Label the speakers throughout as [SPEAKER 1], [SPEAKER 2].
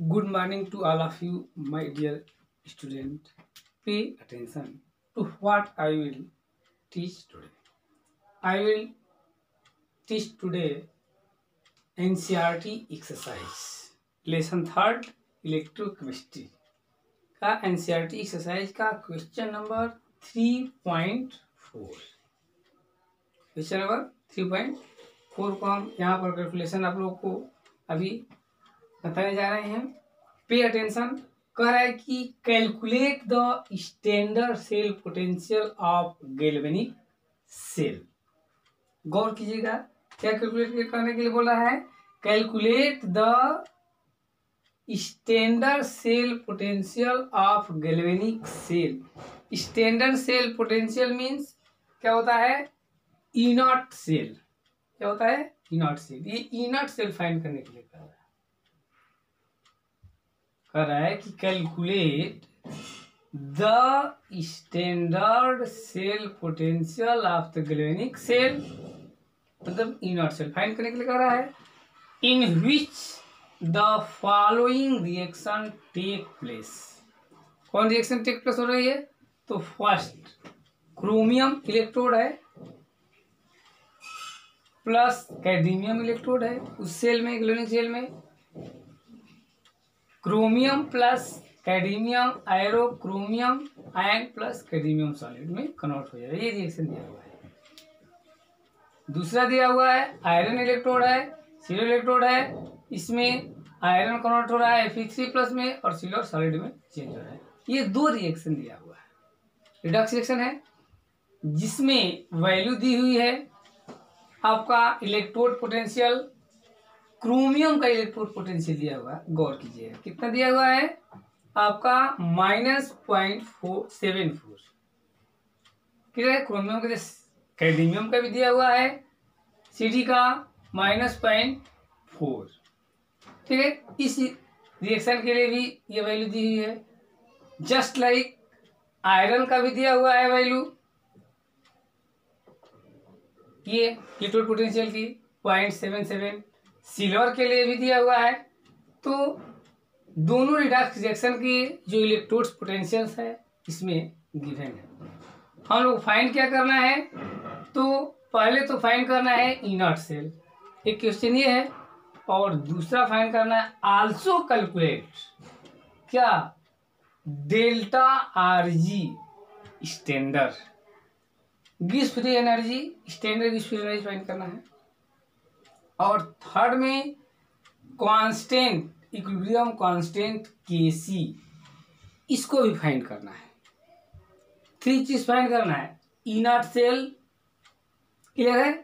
[SPEAKER 1] Good morning to all of you, my dear student. Pay attention to what I will teach today. I will teach today NCERT exercise. Lesson third, electrochemistry का NCERT exercise का question number 3.4। Question number 3.4 को हम यहाँ पर calculation आप लोगों को अभी बताने जा रहे हैं। पे अटेंशन कह रहा है कि calculate the standard cell potential of galvanic cell. गौर कीजिएगा, क्या कैलकुलेट करने के लिए बोला है? Calculate the standard cell potential of galvanic cell. Standard cell potential means क्या होता है? E naught cell. क्या होता है? E naught cell. ये ई नॉट सेल फाइंड करने के लिए कर रहा है कि calculate the standard cell potential of the galvanic cell, मतलब ई नॉट सेल फाइंड करने के लिए कर रहा है। In which the following reaction take place. कौन रिएक्शन टेक प्लेस हो रही है? तो फर्स्ट क्रोमियम इलेक्ट्रोड है प्लस कैडमियम इलेक्ट्रोड है उस सेल में, गैल्वेनिक सेल में। क्रोमियम प्लस कैडमियम आयरो chromium ion plus cadmium solid में कन्वर्ट हो जाएगा। ये रिएक्शन दिया हुआ है। दूसरा दिया हुआ है आयरन इलेक्ट्रोड है, सिल्वर इलेक्ट्रोड है, इसमें आयरन कन्वर्ट हो रहा है Fe3 प्लस में और सिल्वर सॉलिड में चेंज हो रहा है। ये दो रिएक्शन दिया हुआ है। रिडक्स रिएक्शन है जिसमें वैल्यू दी हुई है आपका इलेक्ट्रोड पोटेंशियल, क्रोमियम का इलेक्ट्रोड पोटेंशियल दिया हुआ है। गौर कीजिएगा कितना दिया हुआ है आपका -0.474। क्लियर है? क्रोमियम का कैडमियम का भी दिया हुआ है, Cd का -0.4। ठीक है, इस रिएक्शन के लिए भी ये वैल्यू दी हुई है। जस्ट लाइक आयरन का भी दिया हुआ है वैल्यू, ये इलेक्ट्रोड पोटेंशियल की 0.77। सिल्वर के लिए भी दिया हुआ है। तो दोनों रिडक्स रिएक्शन के जो इलेक्ट्रोड्स पोटेंशियल्स है इसमें गिवन है। हम लोग फाइंड क्या करना है? तो पहले तो फाइंड करना है ई नॉट सेल, एक क्वेश्चन ये है, और दूसरा फाइंड करना है आल्सो कैलकुलेट क्या delta RG standard gas free energy, standard gas free energy find करना है। और थर्ड में कांस्टेंट इक्विलिब्रियम कांस्टेंट Kc, इसको भी फाइंड करना है। 3 चीज फाइंड करना है। ई नॉट सेल क्लियर है?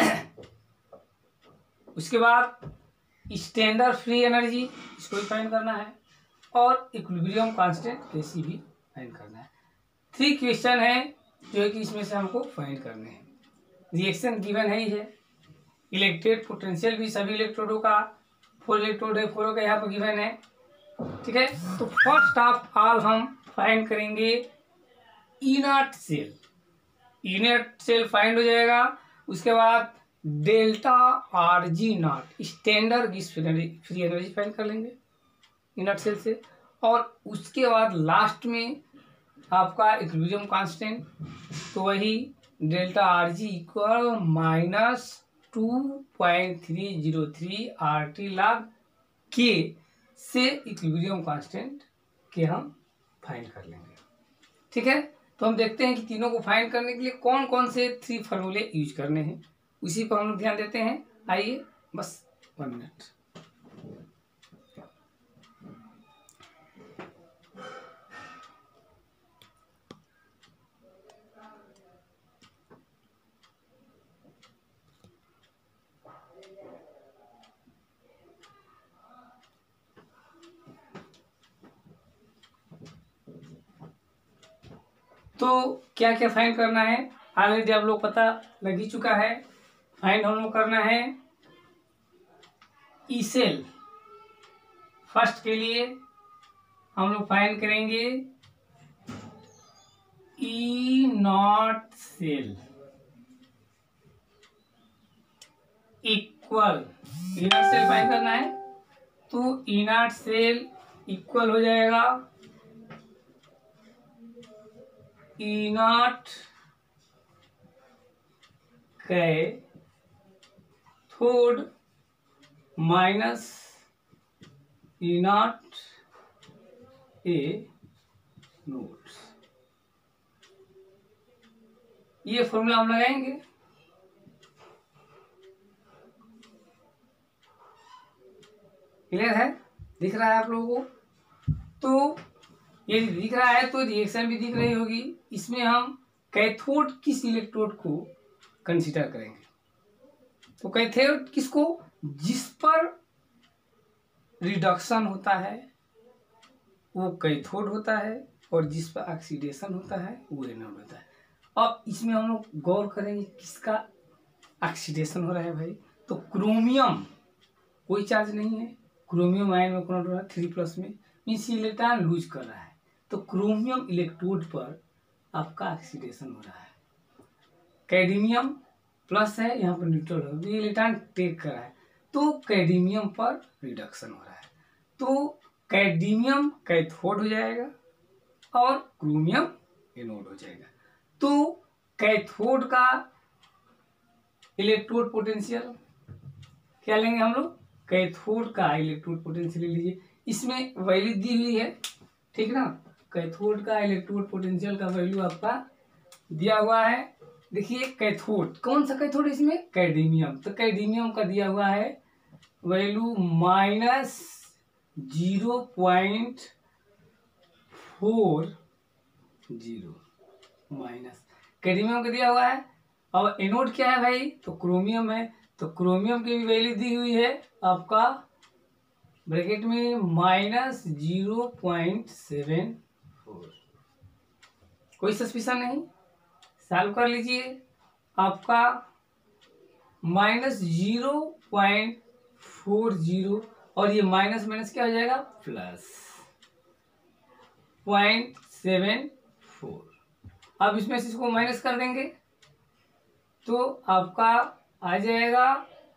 [SPEAKER 1] उसके बाद स्टैंडर्ड फ्री एनर्जी, इसको भी फाइंड करना है, और इक्विलिब्रियम कांस्टेंट Kc भी फाइंड करना है। 3 क्वेश्चन है जो है कि इसमें से हमको फाइंड करने हैं। रिएक्शन गिवन है ही है। इलेक्ट्रोड पोटेंशियल भी सभी इलेक्ट्रोडों का 4 इलेक्ट्रोड है, 4 का यहाँ पर गिवन है। ठीक है, तो फर्स्ट ऑफ ऑल हम फाइंड करेंगे E naught cell. E naught cell find हो जाएगा। उसके बाद delta RG naught standard gas free energy find कर लेंगे ई नॉट सेल से। और उसके बाद लास्ट में आपका इक्विलिब्रियम कांस्टेंट, तो वही delta RG equal -2.303 RT log K से इक्विलिब्रियम कांस्टेंट के हम फाइंड कर लेंगे। ठीक है, तो हम देखते हैं कि तीनों को फाइंड करने के लिए कौन कौन से 3 फार्मूले यूज करने हैं, उसी पर हम लोग ध्यान देते हैं। आइए, बस 1 मिनट। तो क्या क्या फाइंड करना है ऑलरेडी आप लोग पता लग ही चुका है। फाइंड हम लोग करना है ई सेल। फर्स्ट के लिए हम लोग फाइंड करेंगे E naught cell equal, E naught cell find करना है तो ई नॉट सेल इक्वल हो जाएगा E0 cathode minus E0 anode. ये फॉर्मूला हम लगाएंगे। क्लियर है? दिख रहा है आप लोगों को? तो ये दिख रहा है तो रिएक्शन भी दिख रही होगी। इसमें हम कैथोड किस इलेक्ट्रोड को कंसीडर करेंगे? तो कैथोड किसको? जिस पर रिडक्शन होता है वो कैथोड होता है, और जिस पर ऑक्सीडेशन होता है वो एनोड होता है। अब इसमें हम लोग गौर करेंगे किसका ऑक्सीडेशन हो रहा है भाई। तो क्रोमियम कोई चार्ज नहीं है, क्रोमियम आयन में कन्वर्ट हो रहा है 3+ में, मीन्स इलेक्ट्रॉन लूज कर रहा है। तो क्रोमियम इलेक्ट्रोड पर आपका ऑक्सीडेशन हो रहा है। कैडमियम प्लस है, यहाँ पर न्यूट्रल है, तो इलेक्ट्रॉन टेक कर रहा है, तो कैडमियम पर रिडक्शन हो रहा है। तो कैडमियम कैथोड हो जाएगा और क्रोमियम एनोड हो जाएगा। तो कैथोड का इलेक्ट्रोड पोटेंशियल क्या लेंगे हम लोग? कैथोड का इलेक्ट्रोड पोटेंशियल ले लीजिए। इसमें वैल्यू दी हुई है, ठीक ना। कैथोड का इलेक्ट्रोड पोटेंशियल का वैल्यू आपका दिया हुआ है। देखिए कैथोड, कौन सा कैथोड? इसमें कैडमियम। तो कैडमियम का दिया हुआ है वैल्यू -0.40 माइनस, कैडमियम का दिया हुआ है। और एनोड क्या है भाई? तो क्रोमियम है। तो क्रोमियम की भी वैल्यू दी हुई है आपका ब्रैकेट में -0.74। कोई सस्पिशन नहीं, सॉल्व कर लीजिए। आपका -0.40 और ये माइनस माइनस क्या हो जाएगा? +0.74। अब इसमें से इसको माइनस कर देंगे तो आपका आ जाएगा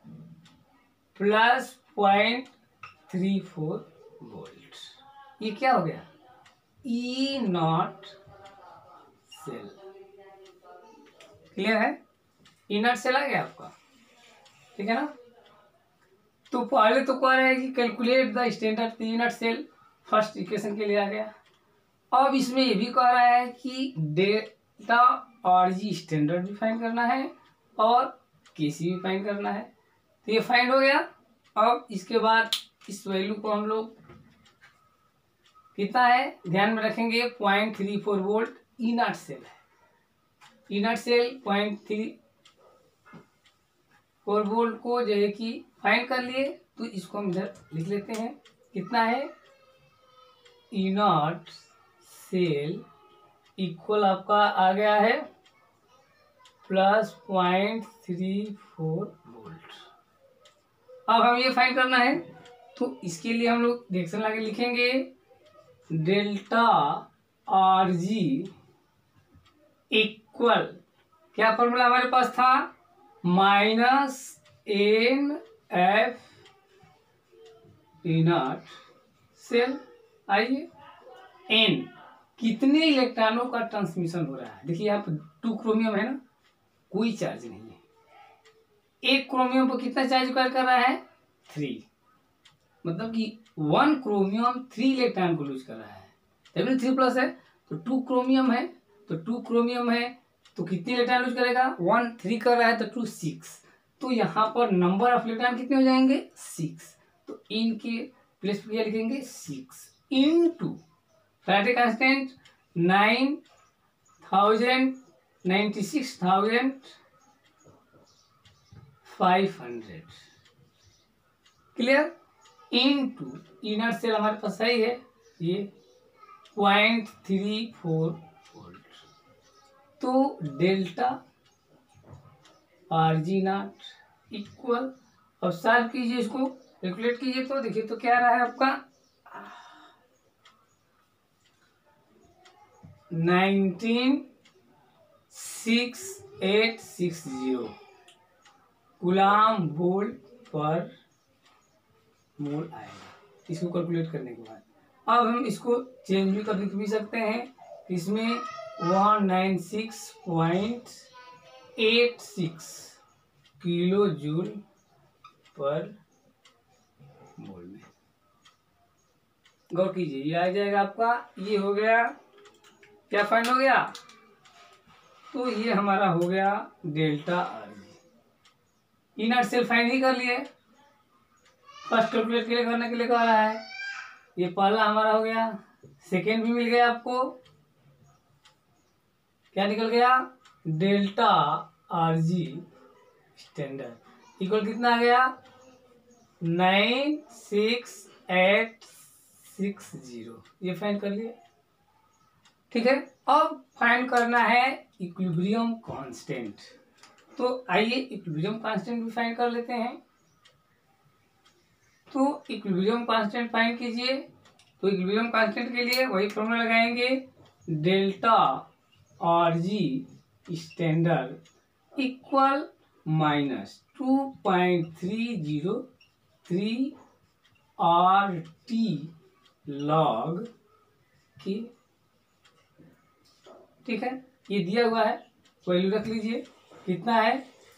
[SPEAKER 1] +0.34 वोल्ट। ये क्या हो गया? E0 cell. क्लियर है? E0 सेल आ गया आपका, ठीक है ना। तो पहले तो कह रहा है कि calculate the standard E0 cell, first equation के लिए आ गया। अब इसमें ये भी कह रहा है कि डेल्टा RG स्टैंडर्ड भी फाइंड करना है और KC भी फाइंड करना है। तो ये फाइंड हो गया। अब इसके बाद इस वैल्यू को हम लोग कितना है ध्यान में रखेंगे, 0.34 वोल्ट E0 सेल है। E0 सेल 0.34 वोल्ट को जो है कि फाइंड कर लिए, तो इसको हम इधर लिख लेते हैं। कितना है? E0 सेल इक्वल आपका आ गया है +0.34 वोल्ट। अब हम ये फाइंड करना है, तो इसके लिए हम लोग रिएक्शन लाके लिखेंगे डेल्टा RG इक्वल, क्या फॉर्मूला हमारे पास था? -NF E0 cell. आइए, N कितने इलेक्ट्रॉनों का ट्रांसमिशन हो रहा है? देखिए यहाँ पर 2 क्रोमियम है ना, कोई चार्ज नहीं है। एक क्रोमियम पर कितना चार्ज कर रहा है? 3, मतलब कि 1 क्रोमियम 3 इलेक्ट्रॉन को लूज कर रहा है, तभी 3+ है। तो 2 क्रोमियम है, तो 2 क्रोमियम है तो कितने इलेक्ट्रॉन लूज करेगा? 1 3 कर रहा है तो 2 6। तो यहाँ पर नंबर ऑफ इलेक्ट्रॉन कितने हो जाएंगे? 6। तो इनके प्लेस पर क्या लिखेंगे? 6 into Faraday constant 96,500। Clear? Into E0 cell हमारे पास सही है ये 0.34 वोल्ट। तो डेल्टा RG0 इक्वल, अब सॉल्व कीजिए, इसको कैलकुलेट कीजिए। तो देखिए तो क्या रहा है आपका 196860 कूलम वोल्ट पर मोल आएगा इसको कैलकुलेट करने के बाद। अब हम इसको चेंज भी कर भी सकते हैं, इसमें 196.86 किलो जूल पर मोल में। गौर कीजिए, ये आ जाएगा आपका, ये हो गया क्या फाइंड हो गया, तो ये हमारा हो गया डेल्टा आरजी। इनर सेल फाइंड ही कर लिए, फर्स्ट कैलकुलेट के लिए करने के लिए कह रहा है। ये पहला हमारा हो गया, सेकेंड भी मिल गया आपको, क्या निकल गया, डेल्टा आरजी स्टैंडर्ड इक्वल कितना आ गया, 96860। ये फाइंड कर लिए, ठीक है। अब फाइंड करना है इक्विलिब्रियम कांस्टेंट, तो आइए इक्विलिब्रियम कांस्टेंट भी फाइंड कर लेते हैं। तो इक्विलिब्रियम कांस्टेंट फाइंड कीजिए, तो इक्विलिब्रियम कांस्टेंट के लिए वही फॉर्मूला लगाएंगे, delta RG standard equal minus 2.303 RT log की, ठीक है। ये दिया हुआ है, वैल्यू रख लीजिए, कितना है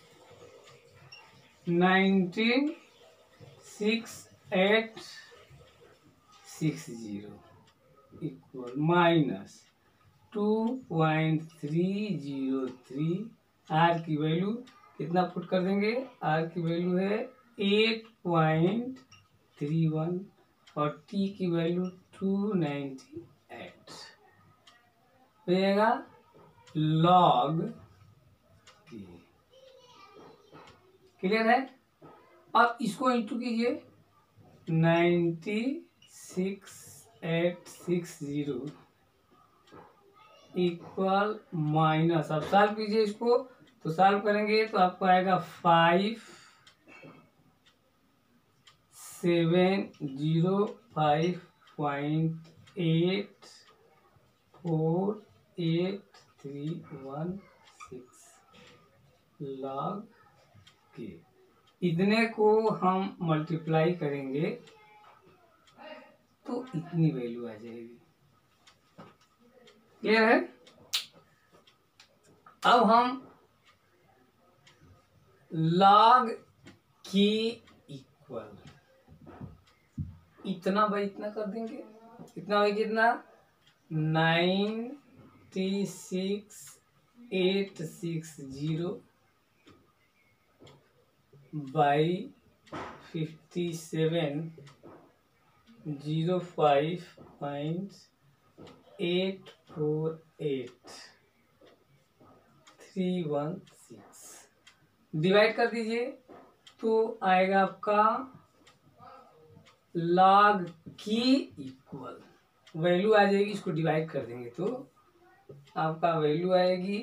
[SPEAKER 1] 196,860 इक्वल माइनस 2.303। आर की वैल्यू कितना पुट कर देंगे, आर की वैल्यू है 8.31 और टी की वैल्यू 298 हो जाएगा लॉग की। क्लियर है। अब इसको इंटू कीजिए 96,860 इक्वल माइनस, अब सॉल्व कीजिए इसको, तो सॉल्व करेंगे तो आपको आएगा 5,705.848316 लॉग के। इतने को हम मल्टीप्लाई करेंगे तो इतनी वैल्यू आ जाएगी। क्लियर है। अब हम लॉग के इक्वल इतना बाई इतना कर देंगे, इतना बाई कितना 96,860 बाई 57,058,848,316 डिवाइड कर दीजिए, तो आएगा आपका लॉग की इक्वल वैल्यू आ जाएगी, इसको डिवाइड कर देंगे तो आपका वैल्यू आएगी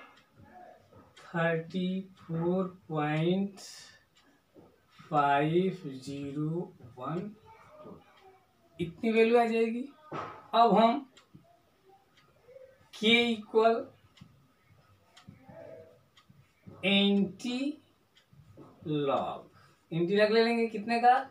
[SPEAKER 1] 34.5014, इतनी वैल्यू आ जाएगी। अब हम के इक्वल एंटी लॉग ले लेंगे, कितने का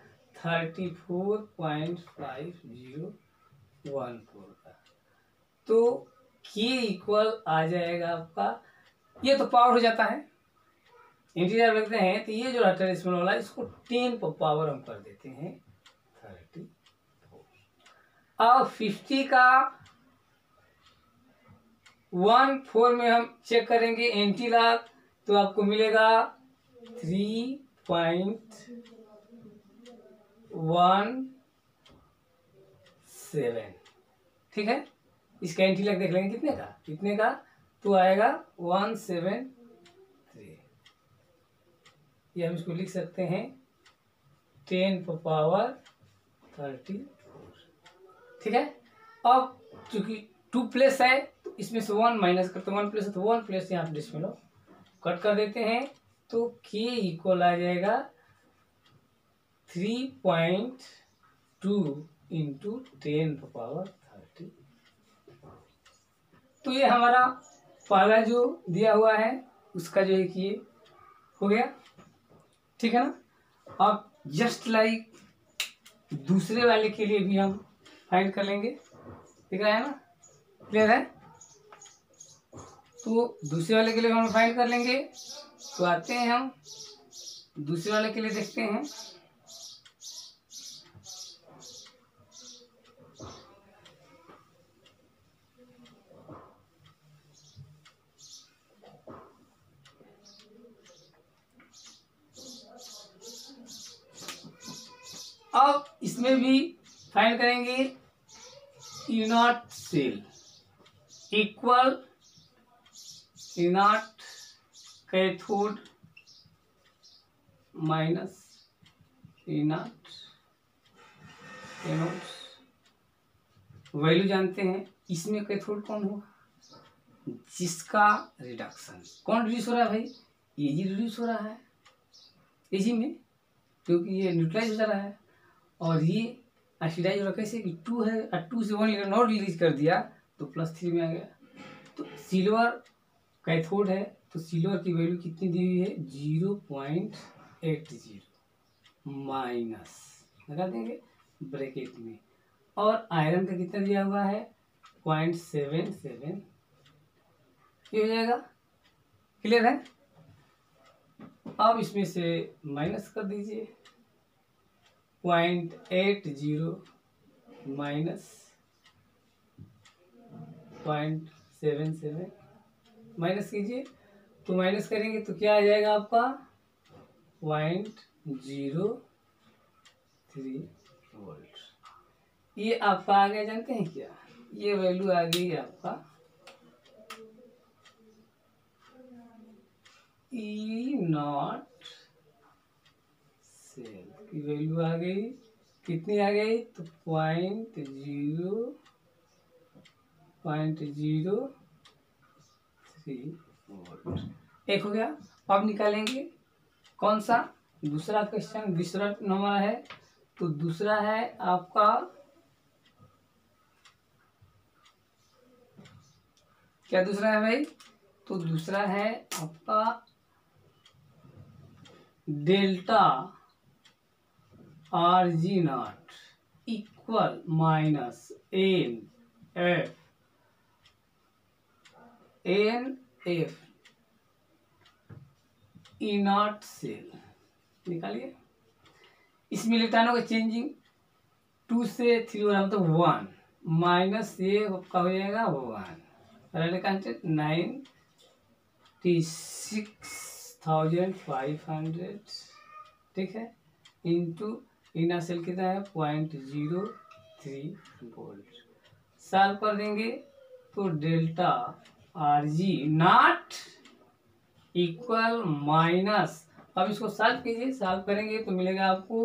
[SPEAKER 1] 34.5014 का, तो के इक्वल आ जाएगा आपका, ये तो पावर हो जाता है, इंटीजर लिखते हैं तो ये जो रहता है इसमें वाला, इसको 10 पर पावर हम कर देते हैं 34। अब 50 का 1/4 में हम चेक करेंगे एंटी लॉग, तो आपको मिलेगा 3.17, ठीक है। इसका एंटी लॉग देख लेंगे कितने का, तो आएगा 173। ये हम इसको लिख सकते हैं 10 पर पावर 34, ठीक है। अब चूंकि 2 प्लेस है तो इसमें से 1 माइनस करते, 1 प्लेस है तो 1 प्लेस यहाँ डिस्मिलो कट कर देते हैं, तो के इक्वल आ जाएगा 3.2 इंटू 10 पर पावर 30। तो ये हमारा पहला जो दिया हुआ है उसका जो है कि ये हो गया, ठीक है ना। अब जस्ट लाइक दूसरे वाले के लिए भी हम फाइंड कर लेंगे, दिख रहा है ना, क्लियर है। तो दूसरे वाले के लिए हम फाइंड कर लेंगे। तो आते हैं हम दूसरे वाले के लिए, देखते हैं। अब इसमें भी फाइंड करेंगे E naught cell equal E naught cathode minus E naught anode. Value जानते हैं, इसमें कैथोड कौन होगा, जिसका रिडक्शन कौन रिड्यूस हो रहा है भाई, एजी रिड्यूस हो रहा है एजी में, क्योंकि ये न्यूट्रलाइज हो जा रहा है। और ये ऑक्सीडाइज हो रहा है, कैसे कि 2 है और 2 से 1 इलेक्ट्रॉन और रिलीज कर दिया तो +3 में आ गया। तो सिल्वर कैथोड है, तो सिल्वर की वैल्यू कितनी दी हुई है, 0.80 माइनस लगा देंगे ब्रैकेट में, और आयरन का कितना दिया हुआ है 0.77, ये हो जाएगा, क्लियर है। अब इसमें से माइनस कर दीजिए 0.80 माइनस 0.77 माइनस कीजिए, तो माइनस करेंगे तो क्या आ जाएगा आपका 0.03 वोल्ट। ये आपका आ गया, जानते हैं क्या, ये वैल्यू आ गई आपका ई नॉट सेल की वैल्यू आ गई, कितनी आ गई, तो 0.03 वोल्ट। एक हो गया। अब निकालेंगे कौन सा, दूसरा क्वेश्चन, दूसरा नंबर है। तो दूसरा है आपका क्या, दूसरा है भाई, तो दूसरा है आपका delta R G naught equal minus N F E naught cell, निकालिए। इसमें इलेक्ट्रॉनों का चेंजिंग 2 से 3 हो रहा है, मतलब 1 माइनस ये आपका हो जाएगा 1 96,500, ठीक है, इंटू इनर सेल कितना है 0.03 वोल्ट। सॉल्व कर देंगे तो delta R G naught equal minus, अब इसको सॉल्व कीजिए, सॉल्व करेंगे तो मिलेगा आपको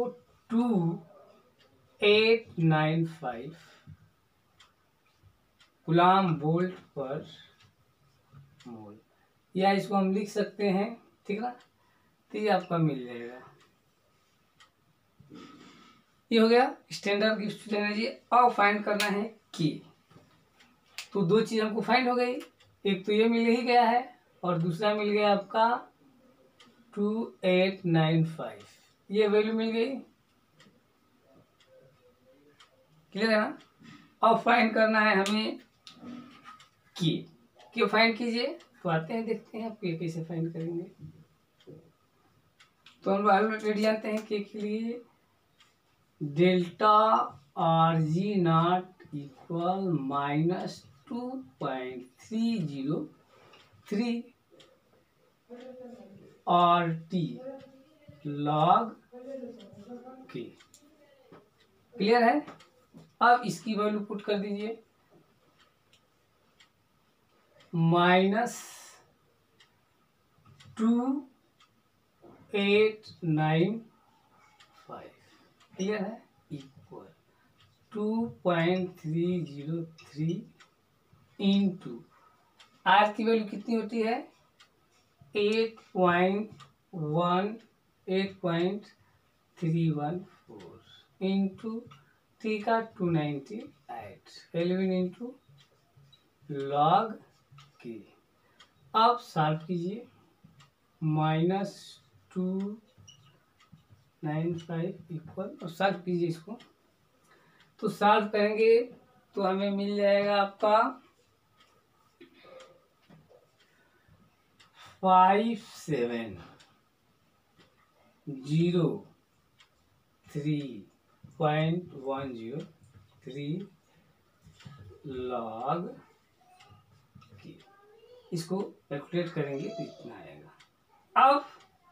[SPEAKER 1] 2895 कूलम वोल्ट पर मोल, या इसको हम लिख सकते हैं, ठीक ना, तो ये आपका मिल जाएगा। ये हो गया स्टैंडर्ड गिब्स एनर्जी। अब फाइंड करना है की, तो दो चीज हमको फाइंड हो गई, एक तो ये मिल ही गया है और दूसरा मिल गया आपका 2895, ये वैल्यू मिल गई, क्लियर है ना। अब फाइंड करना है हमें की फाइंड कीजिए, तो आते हैं, देखते हैं आप कैसे फाइंड करेंगे। तो हम लोग ऑलरेडी जानते हैं के लिए delta R G naught equal minus 2.303 R T log के, क्लियर है। अब इसकी वैल्यू पुट कर दीजिए -2895, क्लियर है, इक्वल 2.303 इंटू आर की वैल्यू कितनी होती है 8.314 इंटू 3 का 298 11 इंटू लॉग के। अब सॉल्व कीजिए -295 इक्वल, और सॉल्व कीजिए इसको तो सॉल्व करेंगे तो हमें मिल जाएगा आपका 5703.103 log की। इसको कैलकुलेट करेंगे तो इतना आएगा। अब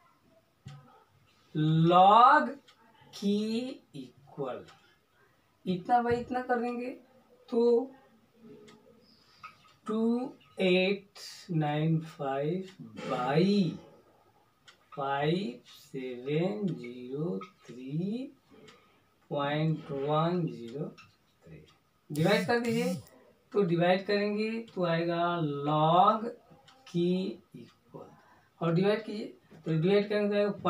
[SPEAKER 1] log की इक्वल इतना बाई इतना कर देंगे तो 2795/5703.103 डिवाइड कर दीजिए। तो डिवाइड करेंगे तो आएगा log की इक्वल, और डिवाइड कीजिए तो डिवाइड करेंगे तो आएगा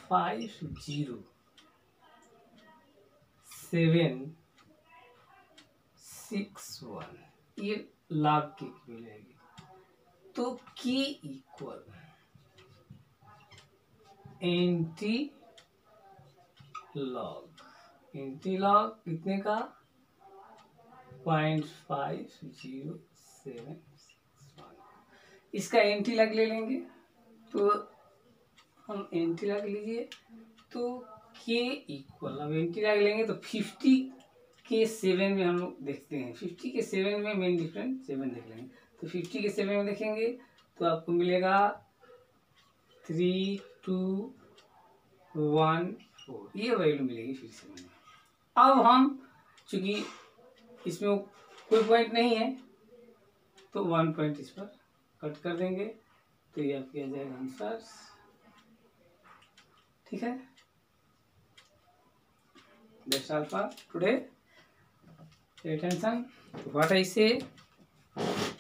[SPEAKER 1] 0.50761, ये log की मिलेगी। तो की इक्वल एंटी लॉग कितने का 0.50761, इसका एंटी लॉग ले लेंगे। तो हम एंटी लॉग लीजिए तो के इक्वल, अब एंटी लॉग लेंगे तो 50 के 7 में हम लोग देखते हैं, 50 के 7 में मेन डिफरेंस 7 देख लेंगे। तो 50 के 7 में देखेंगे तो आपको मिलेगा 3214, ये वैल्यू मिलेगी फिर से में। अब हम चूंकि इसमें कोई पॉइंट नहीं है तो 1 पॉइंट इस पर कट कर देंगे तो ये आपके आ जाएगा आंसर। ठीक है, that's all for today. Pay attention to what I say.